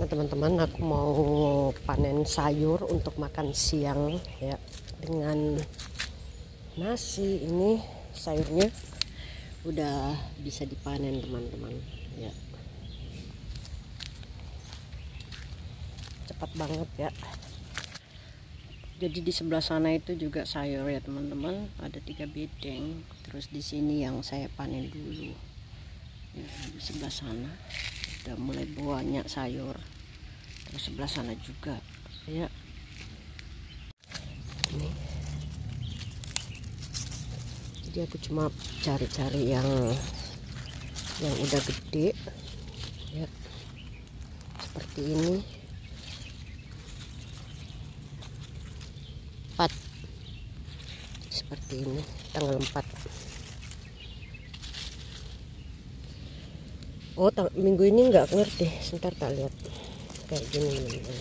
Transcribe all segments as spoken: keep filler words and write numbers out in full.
Nah teman-teman, aku mau panen sayur untuk makan siang ya, dengan nasi. Ini sayurnya udah bisa dipanen teman-teman ya, cepat banget ya. Jadi di sebelah sana itu juga sayur ya teman-teman, ada tiga bedeng. Terus di sini yang saya panen dulu ya, di sebelah sana udah mulai banyak sayur. Terus sebelah sana juga ya. Ini jadi aku cuma cari-cari yang yang udah gede ya, seperti ini. Empat seperti ini, tanggal empat. Oh, minggu ini nggak ngerti, sebentar tak lihat kayak gini teman-teman.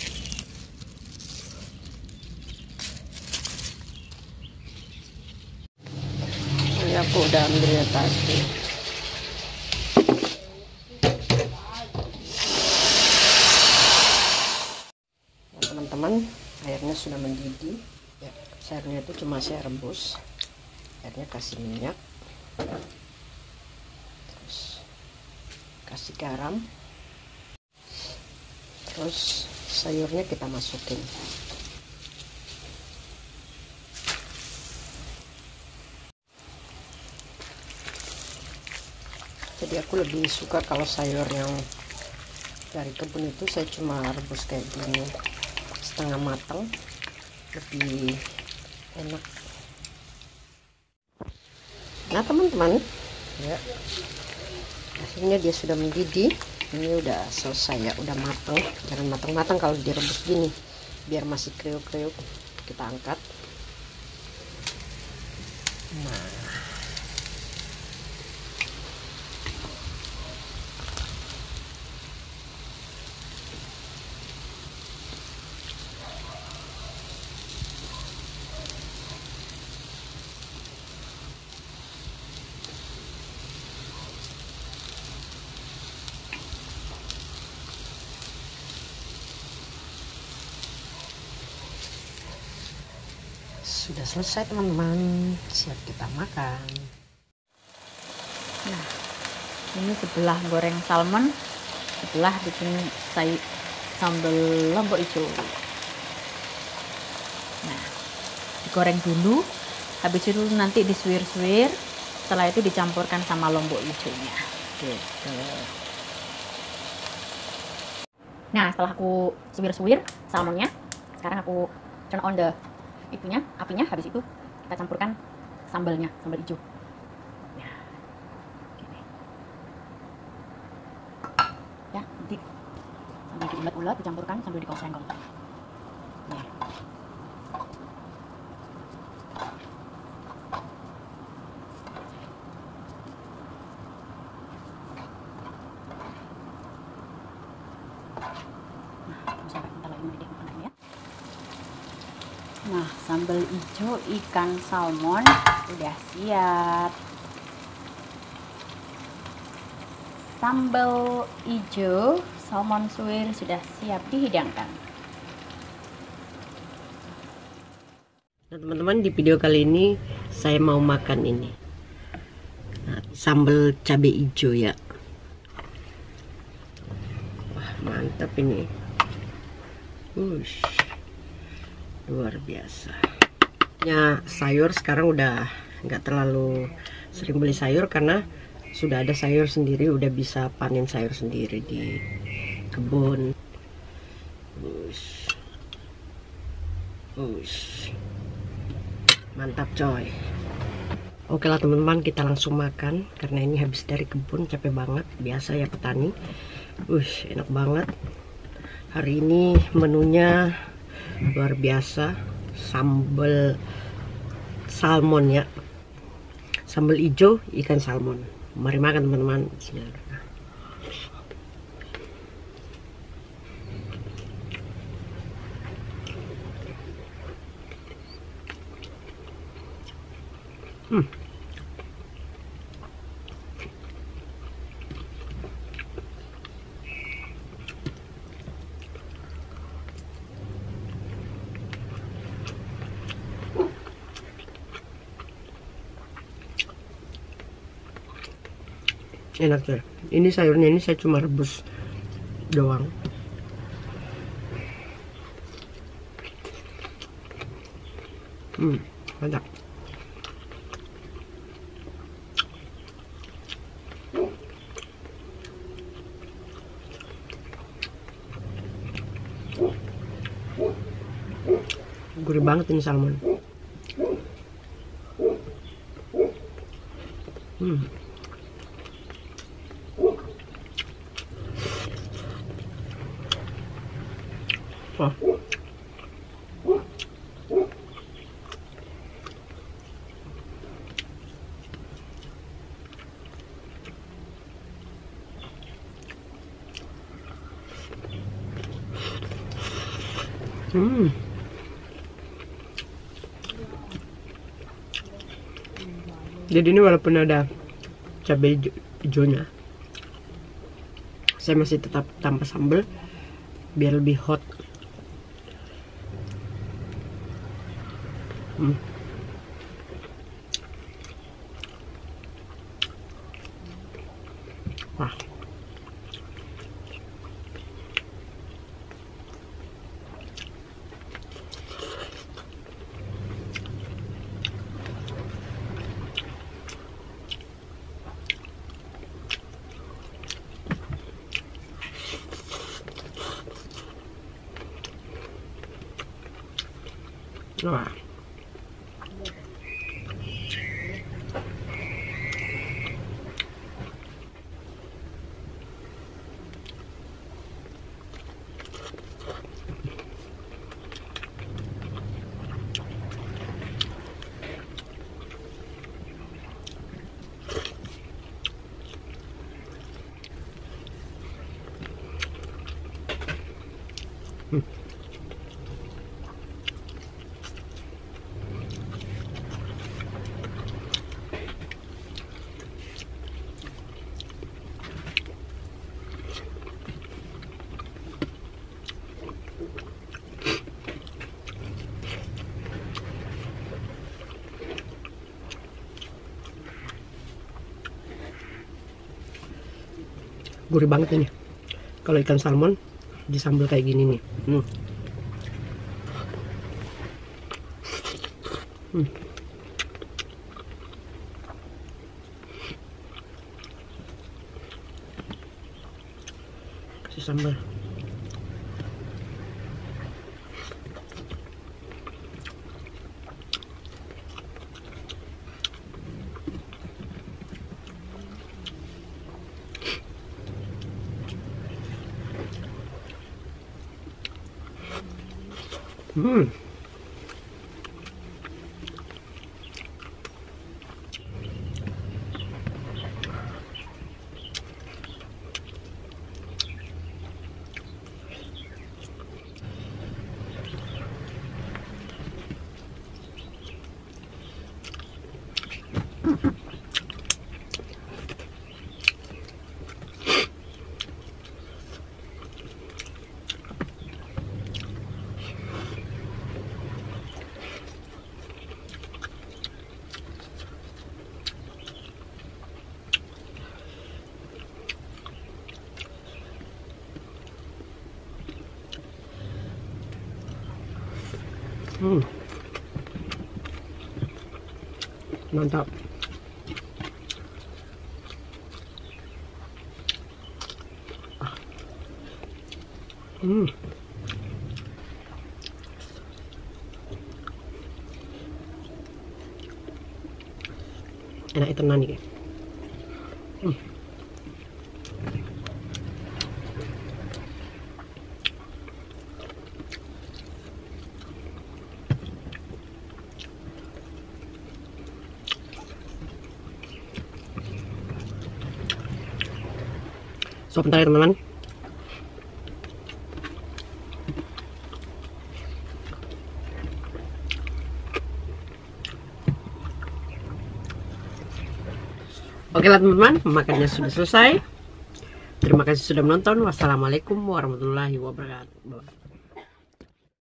Ini aku udah ambil pasti. Nah, teman-teman, airnya sudah mendidih ya. Sayurnya itu cuma saya rebus, airnya kasih minyak, terus kasih garam, terus sayurnya kita masukin. Jadi aku lebih suka kalau sayur yang dari kebun itu saya cuma rebus kayak gini, setengah matang, lebih enak. Nah teman-teman ya, akhirnya dia sudah mendidih. Ini udah selesai ya, udah matang. Jangan matang-matang kalau direbus gini, biar masih kriuk-kriuk. Kita angkat. Nah, sudah selesai teman-teman, siap kita makan. Nah, ini sebelah goreng salmon, sebelah bikin sayur sambal lombok hijau. Nah, digoreng dulu, habis itu nanti disuir-suir, setelah itu dicampurkan sama lombok hijaunya gitu. Nah, setelah aku suwir-suwir salmonnya, sekarang aku turn on the itunya, apinya. Habis itu kita campurkan sambalnya, sambal hijau. Ya, gini. Ya, nanti sambil diulat-ulat, dicampurkan sambil dikoseng-koseng. Nah. Nah, sambal hijau ikan salmon udah siap. Sambal hijau salmon suwir sudah siap dihidangkan. Nah teman-teman, di video kali ini saya mau makan ini, nah, sambal cabai hijau ya. Wah, mantap ini. Ush, luar biasa. Ya, sayur sekarang udah nggak terlalu sering beli sayur karena sudah ada sayur sendiri, udah bisa panen sayur sendiri di kebun. Ush. Ush. Mantap coy. Oke lah teman-teman, kita langsung makan karena ini habis dari kebun, capek banget. Biasa ya petani. Ush, enak banget. Hari ini menunya luar biasa, sambal salmon ya, sambal hijau ikan salmon. Mari makan teman-teman. Bismillah. Hmm. Enak ya. Ini sayurnya ini saya cuma rebus doang. Hmm, mantap. Gurih banget ini salmon. Hmm. Wah. Hmm. Jadi ini walaupun ada cabai hijaunya, saya masih tetap tambah sambal biar lebih hot. Hmm. Wah. Wah. Hmm. Gurih banget ini. Kalau ikan salmon disambal kayak gini nih. Hmm. Hmm. Kasih sambal. Hmm. Hmm. Mantap. Ah. Hmm. Enak itu nani. Hmm. So, bentar ya teman-teman. Oke lah teman-teman, makannya sudah selesai. Terima kasih sudah menonton. Wassalamualaikum warahmatullahi wabarakatuh.